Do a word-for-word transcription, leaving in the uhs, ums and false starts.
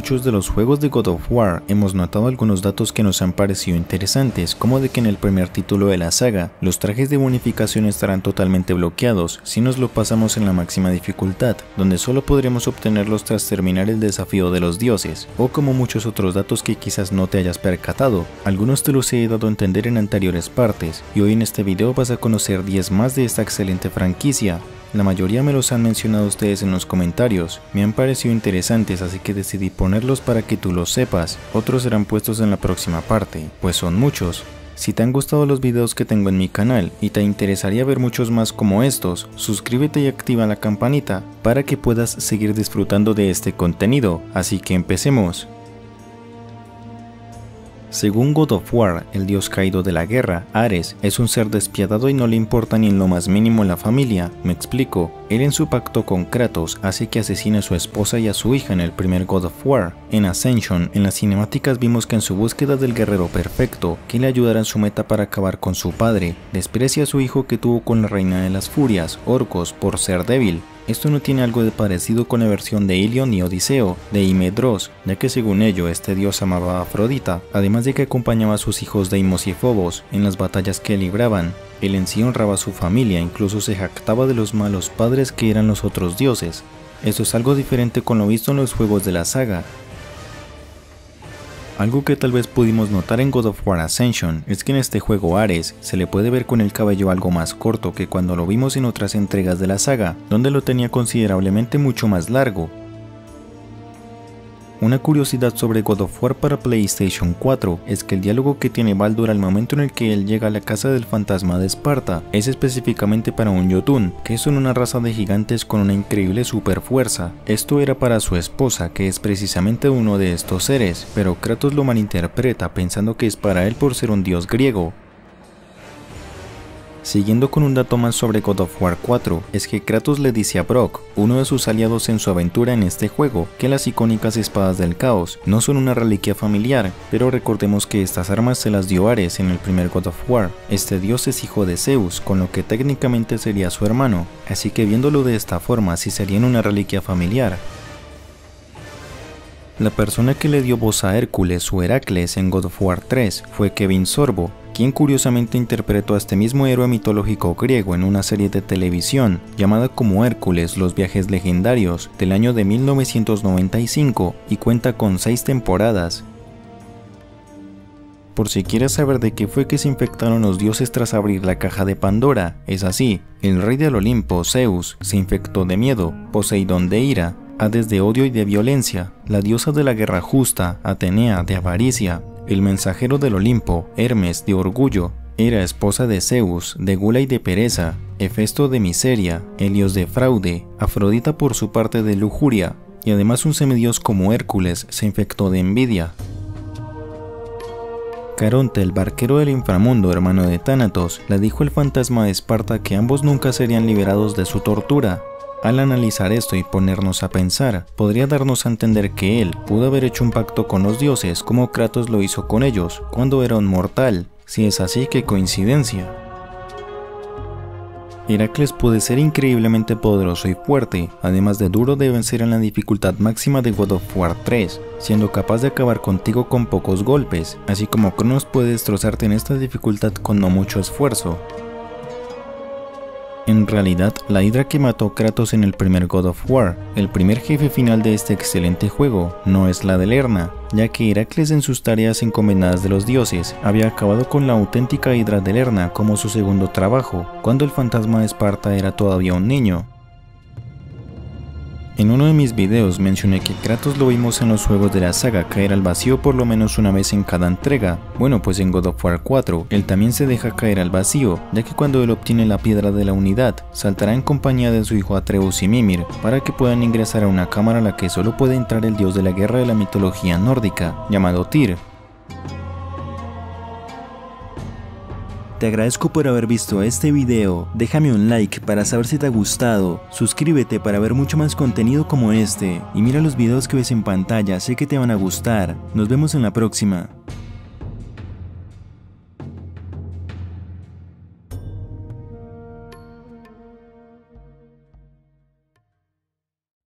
muchos de los juegos de God of War hemos notado algunos datos que nos han parecido interesantes, como de que en el primer título de la saga, los trajes de bonificación estarán totalmente bloqueados si nos lo pasamos en la máxima dificultad, donde solo podremos obtenerlos tras terminar el desafío de los dioses, o como muchos otros datos que quizás no te hayas percatado. Algunos te los he dado a entender en anteriores partes, y hoy en este video vas a conocer diez más de esta excelente franquicia. La mayoría me los han mencionado ustedes en los comentarios, me han parecido interesantes, así que decidí ponerlos para que tú los sepas. Otros serán puestos en la próxima parte, pues son muchos. Si te han gustado los videos que tengo en mi canal y te interesaría ver muchos más como estos, suscríbete y activa la campanita para que puedas seguir disfrutando de este contenido, así que empecemos. Según God of War, el dios caído de la guerra, Ares, es un ser despiadado y no le importa ni en lo más mínimo la familia. Me explico, él en su pacto con Kratos hace que asesine a su esposa y a su hija en el primer God of War. En Ascension, en las cinemáticas vimos que en su búsqueda del guerrero perfecto, que le ayudará en su meta para acabar con su padre, desprecia a su hijo que tuvo con la reina de las furias, Orcos, por ser débil. Esto no tiene algo de parecido con la versión de Ilion y Odiseo, de Imedros, ya que según ello este dios amaba a Afrodita, además de que acompañaba a sus hijos Deimos y Phobos en las batallas que libraban. Él en sí honraba a su familia, incluso se jactaba de los malos padres que eran los otros dioses. Esto es algo diferente con lo visto en los juegos de la saga. Algo que tal vez pudimos notar en God of War Ascension es que en este juego Ares se le puede ver con el cabello algo más corto que cuando lo vimos en otras entregas de la saga, donde lo tenía considerablemente mucho más largo. Una curiosidad sobre God of War para PlayStation cuatro es que el diálogo que tiene Baldur al momento en el que él llega a la casa del fantasma de Esparta es específicamente para un Jotun, que son una raza de gigantes con una increíble super fuerza. Esto era para su esposa, que es precisamente uno de estos seres, pero Kratos lo malinterpreta pensando que es para él por ser un dios griego. Siguiendo con un dato más sobre God of War cuatro, es que Kratos le dice a Brok, uno de sus aliados en su aventura en este juego, que las icónicas espadas del caos no son una reliquia familiar, pero recordemos que estas armas se las dio Ares en el primer God of War. Este dios es hijo de Zeus, con lo que técnicamente sería su hermano, así que viéndolo de esta forma sí serían una reliquia familiar. La persona que le dio voz a Hércules o Heracles en God of War tres fue Kevin Sorbo, quien curiosamente interpretó a este mismo héroe mitológico griego en una serie de televisión llamada como Hércules, los viajes legendarios, del año de mil novecientos noventa y cinco y cuenta con seis temporadas. Por si quieres saber de qué fue que se infectaron los dioses tras abrir la caja de Pandora, es así: el rey del Olimpo, Zeus, se infectó de miedo, Poseidón de ira, Hades de odio y de violencia, la diosa de la guerra justa, Atenea, de avaricia, el mensajero del Olimpo, Hermes, de orgullo, Hera, esposa de Zeus, de gula y de pereza, Hefesto de miseria, Helios de fraude, Afrodita por su parte de lujuria, y además un semidios como Hércules se infectó de envidia. Caronte, el barquero del inframundo, hermano de Tánatos, le dijo el fantasma de Esparta que ambos nunca serían liberados de su tortura. Al analizar esto y ponernos a pensar, podría darnos a entender que él pudo haber hecho un pacto con los dioses como Kratos lo hizo con ellos cuando era un mortal. Si es así, qué coincidencia. Heracles puede ser increíblemente poderoso y fuerte, además de duro de vencer en la dificultad máxima de God of War tres, siendo capaz de acabar contigo con pocos golpes, así como Cronos puede destrozarte en esta dificultad con no mucho esfuerzo. En realidad, la hidra que mató Kratos en el primer God of War, el primer jefe final de este excelente juego, no es la de Lerna, ya que Heracles en sus tareas encomendadas de los dioses había acabado con la auténtica hidra de Lerna como su segundo trabajo, cuando el fantasma de Esparta era todavía un niño. En uno de mis videos mencioné que Kratos lo vimos en los juegos de la saga caer al vacío por lo menos una vez en cada entrega. Bueno, pues en God of War cuatro, él también se deja caer al vacío, ya que cuando él obtiene la piedra de la unidad, saltará en compañía de su hijo Atreus y Mimir, para que puedan ingresar a una cámara a la que solo puede entrar el dios de la guerra de la mitología nórdica, llamado Tyr. Te agradezco por haber visto este video, déjame un like para saber si te ha gustado, suscríbete para ver mucho más contenido como este, y mira los videos que ves en pantalla, sé que te van a gustar. Nos vemos en la próxima.